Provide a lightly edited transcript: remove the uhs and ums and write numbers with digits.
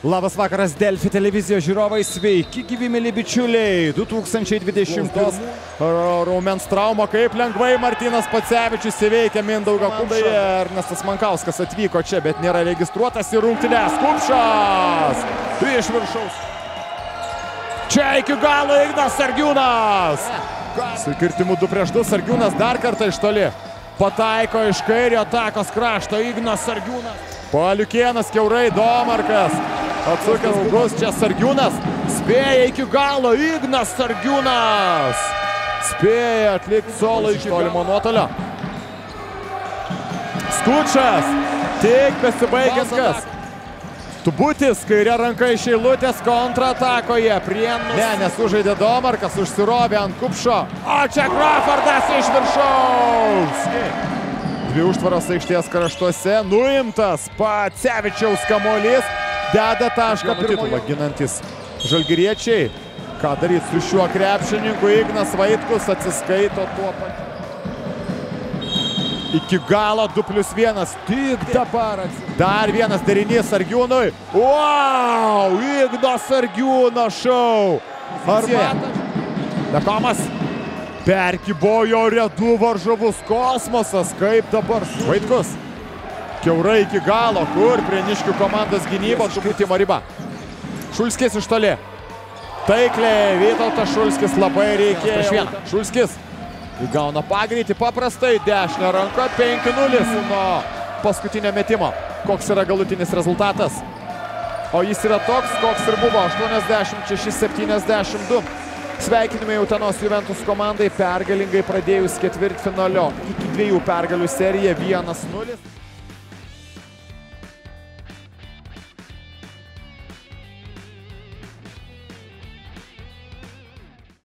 Labas vakaras Delfi televizijos žiūrovai, sveiki gyvi mili bičiuliai. 2020 raumens trauma, kaip lengvai Martynas Pacevičius įveikia Mindaugą Kupšą. Ernestas Mankauskas atvyko čia, bet nėra registruotas į rungtynes. Kupšas iš viršaus. Čia iki galo Ignas Sargiūnas. Su kirtimu 2-2 Sargiūnas dar kartą iš toli. Pataiko iš kairio atakos krašto Ignas Sargiūnas. Paliukėnas kiaurai, Domarkas. Atsukęs gugus, čia Sargiūnas. Spėja iki galo Ignas Sargiūnas. Spėja atlikti solo iš tolimo nuotolio. Skučas. Tik besibaigęs kas. Tubutis, kairė ranka iš eilutės kontratakoje. Ne, nesužaidė Domarkas, užsirovė ant Kupšo. O čia Crawfordas iš viršaus. Dvi užtvaros aikštės kraštuose. Nuimtas Pacevičiaus kamuolys. Deda tašką titulą ginantis žalgiriečiai. Ką daryti su šiuo krepšininku? Ignas Vaitkus atsiskaito tuo pačiu. Iki galo 2+1. Tik dabar. Dar vienas derinys Sargiūnui. Wow! Igno Sargiūno šou. Dakomas. Perkibojo redų varžovus kosmosas. Kaip dabar? Vaitkus. Kiaurai iki galo, kur Prieniškių komandos gynyba truputį riba. Šulskis iš toli. Taikliai Vytautas Šulskis labai reikėjo. Šulskis įgauna pagreitį paprastai. Dešinė ranka 5-0 nuo paskutinio metimo. Koks yra galutinis rezultatas? O jis yra toks, koks ir buvo. 86-72. Sveikinimai Utenos Juventus komandai pergalingai pradėjus ketvirtfinalio iki 2 pergalių seriją 1-0.